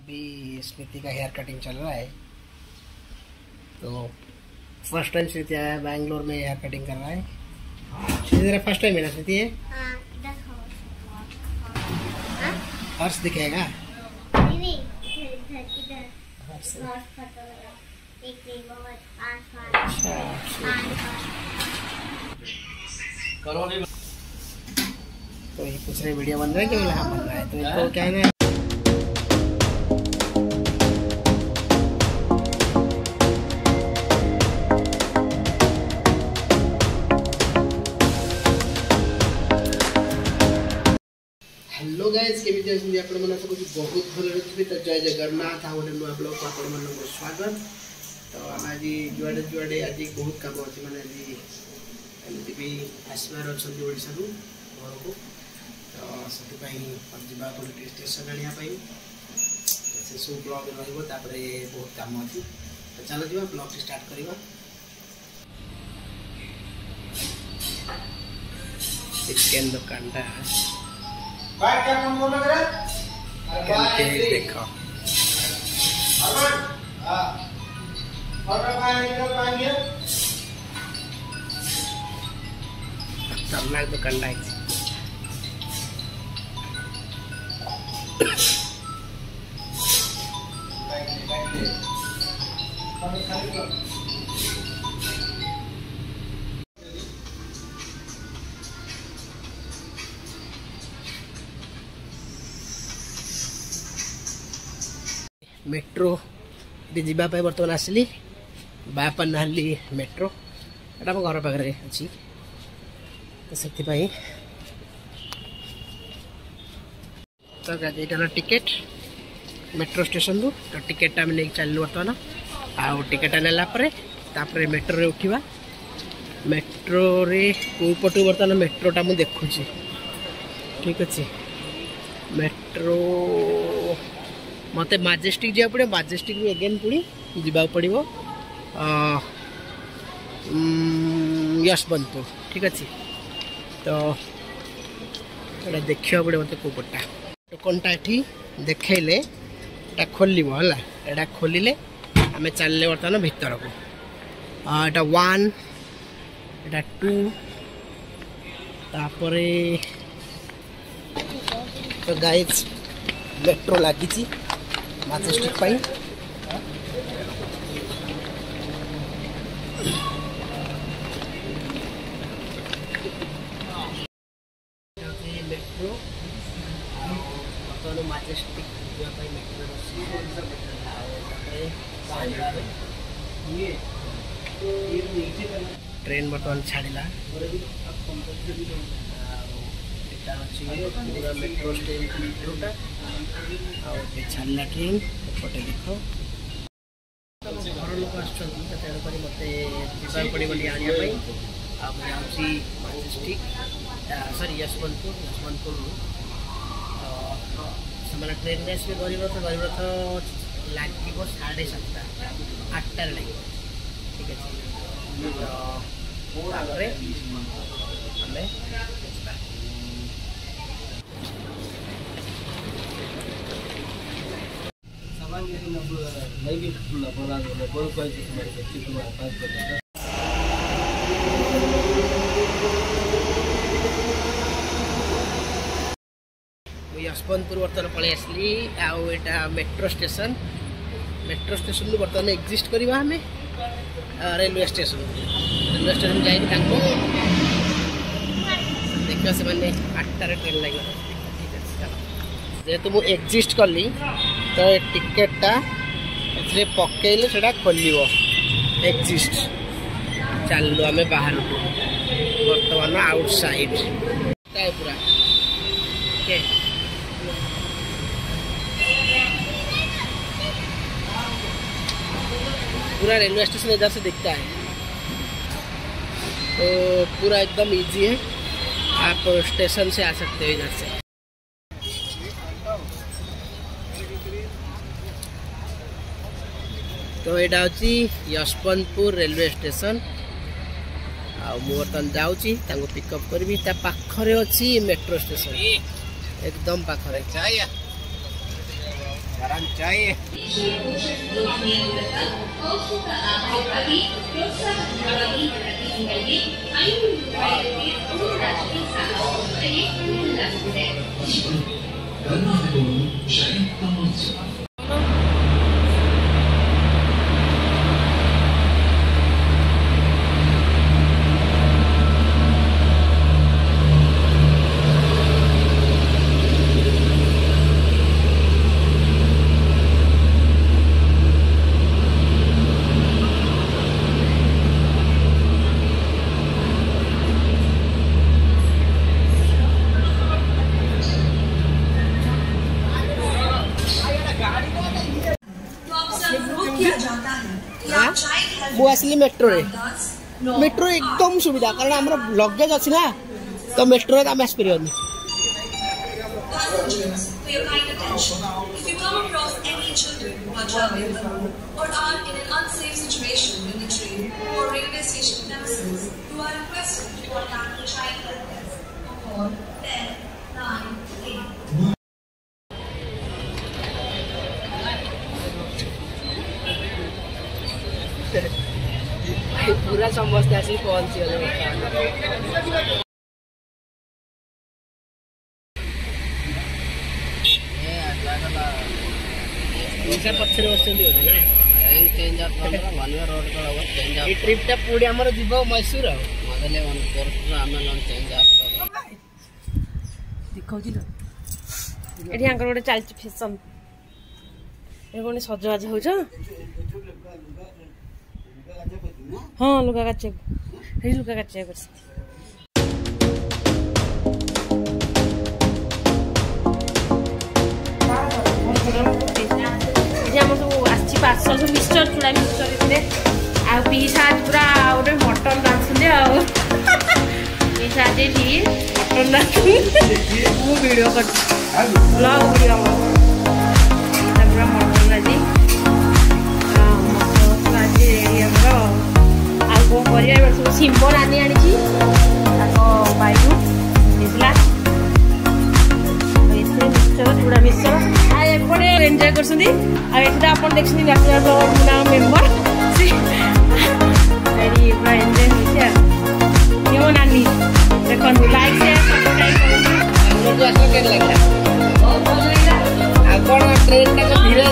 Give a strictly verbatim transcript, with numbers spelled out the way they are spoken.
अभी स्मृति का hair cutting चल रहा है। तो फर्स्ट टाइम स्मृति आया बैंगलोर में हेयर कटिंग कर रहा है। स्मृति तेरा फर्स्ट टाइम है ना स्मृति? है हर्ष दिखेगा तो ये कुछ नहीं वीडियो बन रहा है कि यहाँ बन रहा है तो इसको क्या है। हेलो गाइस केमिति अछिन आपण मन सब कुछ बहुत भल रही तो जय जगन्नाथ आ गोटे नुआ ब्लॉग को आपण मन को स्वागत। तो हम आज जुआडे जुआडे आज बहुत काम अच्छे मैंने आज एमती भी आसबार अच्छा ओडिशा घर को तो से जा स्टेशन आने से सब ब्लॉग रही बहुत काम अच्छी तो चलो जी ब्लॉग स्टार्ट करवा। चिकेन दुकान देखो खतरनाक दुकान है। मेट्रो ये जावाई बर्तमान आसली बापा नाली मेट्रो एटा घर पाखे अच्छी तो से तो यहाँ टिकेट मेट्रो स्टेशन रू तो टिकेट आम नहीं चलू बर्तमान आउ टिकेट नालापर मेट्रो रे उठा मेट्रो रे कौ पटू बर्तमान मेट्रोटा मुझे देखुची ठीक अच्छे मेट्रो मत मजेस्टिक जा पड़े मजेस्टिक भी अगेन पुणी जा पड़ो यशवंतपुर ठीक अच्छे तो ये देखा पड़े मत कौ पटा टोकनटा ये देखले ये खोल है खोलिले आम चलने बर्तमान भितर को यहाँ वन यहाँ टू तापर तो गाइज मेट्रो लगी मजेस्टिक पाई मेट्रो बर्तमान मजेस्टिक मेट्रो ट्रेन बर्तमान छाड़ा पूरा मेट्रो स्टेशन मेट्रोटा छाड़ा ट्रेन पटे देख घर लोक आसुक मत जा पड़े आने मजेस्टिक सरी यशवंतपुर यशवंतपुर से ट्रेन में आसवे गरीब रथ गरीब रथ लगे साढ़े सातटा आठटार लगे ठीक है यशवंतपुर बर्तमान पलि आसली आटा मेट्रो स्टेशन मेट्रो स्टेशन रू बर्तमान एक्जिस्ट करवा आम रेलवे स्टेशन रेलवे स्टेशन जाए देखा से मैंने आठटार ट्रेन लगे जेहेतु मुझे एक्जिस्ट कली तो टिकेटा ए पकईले से खोल एक्जिस्ट चलू आम बाहर बर्तमान आउटसाइड पूरा ओके पूरा रेलवे स्टेशन इधर से दिखता है तो पूरा एकदम इजी है आप स्टेशन से आ सकते हो इधर से। तो यहाँ हूँ यशवंतपुर रेलवे स्टेशन आ बर्तमान जाऊँगी पिकअप करी पाखरे अच्छी मेट्रो स्टेशन एकदम पाखरे गरम चाय मु आसली मेट्रो रे मेट्रो एकदम सुविधा कारण हमर लगेज अछि ना तो मेट्रो रे हम आस परियन पूरा समस्त आसी पहुंची पक्षर ट्रिपटा पूरी आमर जीव मैसूर देखा गोटे चलती फैशन ये सजबाज हो हाँ लुगा काचे लुगा काचे कर सब आसी पार्सल सब मिक्सचर चूड़ा मिक्सचर आ पीसा पूरा गोटे मटन रांधुले पीसा मटन रांधु वीडियो कर ब्लॉग वीडियो पूरा मटन रांधि सब सिंप रानी आनी चूड़ा मिक्सचर एपटे एंजॉय कर आप देखते नेशनल मेम्बर पूरा एंजॉय हो नानी देखो लाइक शेयर सब्सक्राइब ट्रेन